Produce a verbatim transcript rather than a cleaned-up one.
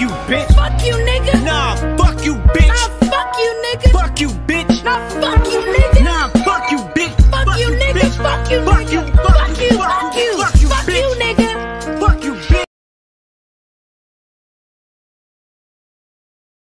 you, bitch. Fuck you, nigga. Nah, fuck you, bitch. Nah, fuck you, nigga. Fuck you, bitch. Nah, fuck you, nigga. Nah, fuck you, bitch. Fuck you, nigga. Fuck you, Fuck nigga. you.